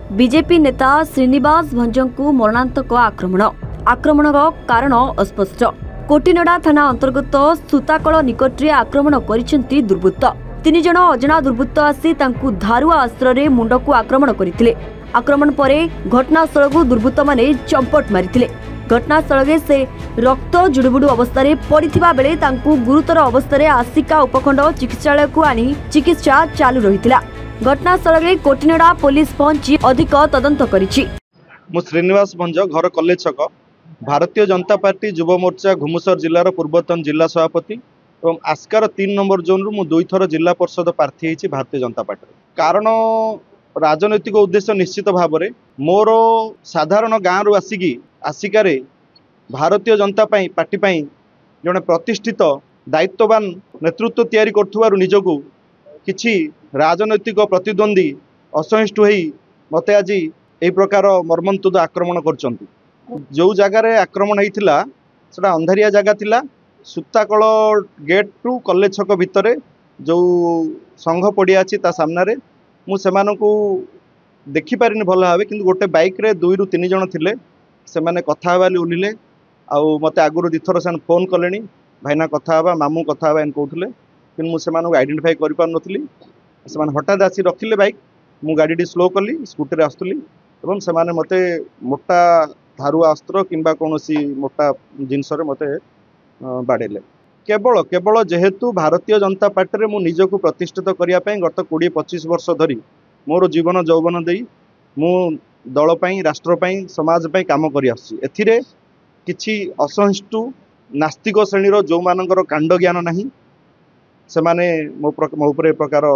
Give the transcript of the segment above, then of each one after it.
BJP नेता श्रीनिवास भंजं को मरणांतक आक्रमण कारण अस्पष्ट। कोटिनडा थाना अंतर्गत सुताकल निकटरे आक्रमण करिसेंती दुर्बृत्त। 3 जण अजना दुर्बृत्त आसी तांकु धारुआ अस्त्र रे मुंड को आक्रमण करथिले। आक्रमण परे घटनास्थल को दुर्बृत्त माने चंपट मारिथिले। घटनास्थल से रक्त जुड़ुबुड़ू अवस्था पड़िथिबा बेले तांकु गुरुतर अवस्था आसिका उपखंड चिकित्सालय को आनी चिकित्सा चालू रहिथिला। घटनास्थल कोटिनडा पुलिस पहुंची अधिक तदंत करिछि। मु श्रीनिवास भंज घर कॉलेज छक भारतीय जनता पार्टी युव मोर्चा घुमुसर जिलार पूर्वतन जिला सभापति और आस्कार 3 नंबर जोन रु मु 2 थर जिला परिषद प्रार्थी होती भारतीय जनता पार्टी। कारण राजनैतिक उद्देश्य निश्चित भाव में मोर साधारण गाँव रु आसिकार भारतीय जनता पार्टी जड़े प्रतिष्ठित दायित्ववान नेतृत्व तैयारी करुवारु निजकू किछि राजनैतिक प्रतिद्वंदी असहिष्णु होई मते आज यही प्रकार मर्मन्तुद आक्रमण करचंती। जो जगार आक्रमण होता सेटा अंधारिया जगह थिला। सुताकल गेट टू कॉलेज छक भितर जो संघ पड़िया अच्छी ता सामने मु सेमानकु देखि पारिनी भल भाव कि गोटे बाइक रे 2 ରୁ 3 जण थिले। सेमाने कथा हेबाली उलिले आउ मते आगुरु दिथर से फोन कलेनी भाईना कथा हेबा मामू कथा हेबा एन कहउथले कि मु सेमानकु आइडेंटिफाई करि पार नथली। सेमाने हठात आसी रखिले बाइक। मु गाड़ी स्लो कली स्कूटी रे आस्तुली एवं सेमाने मते मोटा धारुआ अस्त्र किंबा कोनोसी मोटा जिनस रे मते बाड़ेले। केवल केवल जेहेतु भारतीय जनता पार्टी रे मु निजकु प्रतिष्ठित करिया पई गत 20-25 वर्ष धरी मोर जीवन जौवन देई मु दल पई राष्ट्र पई समाज पई काम करि आछि। एथिरे किछि असहिष्णु नास्तिक श्रेणीर जो मानकर कांड ज्ञान नाही सेमाने मो उपरे प्रकार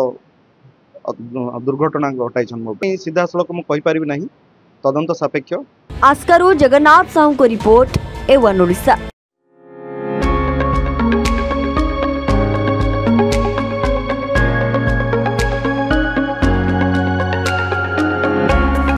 दुर्घटना घटाइछन। मो सीधा सड़क मु कहि पारिबि नाही तदंत सापेक्ष। आस्कारू जगन्नाथ साहू को रिपोर्ट A1 ओडिशा।